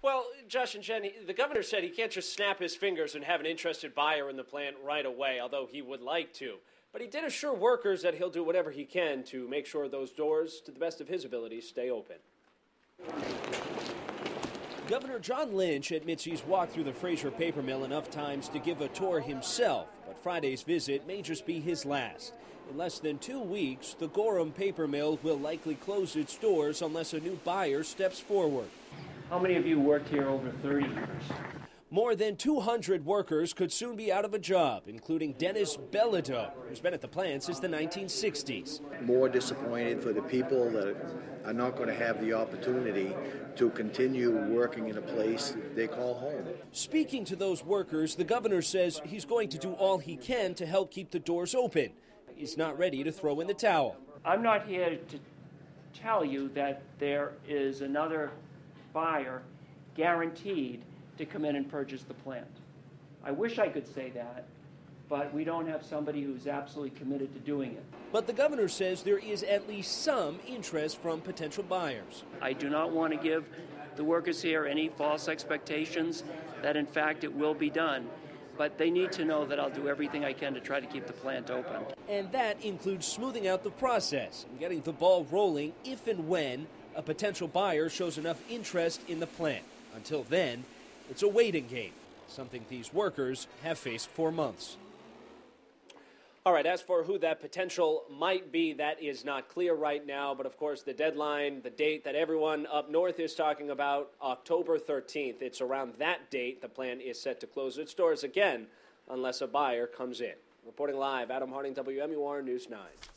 Well, Josh and Jen, the governor said he can't just snap his fingers and have an interested buyer in the plant right away, although he would like to. But he did assure workers that he'll do whatever he can to make sure those doors, to the best of his abilities, stay open. Governor John Lynch admits he's walked through the Fraser paper mill enough times to give a tour himself, but Friday's visit may just be his last. In less than 2 weeks, the Gorham paper mill will likely close its doors unless a new buyer steps forward. How many of you worked here over 30 years? More than 200 workers could soon be out of a job, including Dennis Bellido, who's been at the plant since the 1960s. More disappointed for the people that are not going to have the opportunity to continue working in a place they call home. Speaking to those workers, the governor says he's going to do all he can to help keep the doors open. He's not ready to throw in the towel. I'm not here to tell you that there is another buyer guaranteed to come in and purchase the plant. I wish I could say that, but we don't have somebody who's absolutely committed to doing it. But the governor says there is at least some interest from potential buyers. I do not want to give the workers here any false expectations that in fact it will be done, but they need to know that I'll do everything I can to try to keep the plant open. And that includes smoothing out the process and getting the ball rolling if and when a potential buyer shows enough interest in the plant. Until then, it's a waiting game, something these workers have faced for months. All right, as for who that potential might be, that is not clear right now. But, of course, the deadline, the date that everyone up north is talking about, October 13th. It's around that date the plant is set to close its doors again unless a buyer comes in. Reporting live, Adam Harding, WMUR News 9.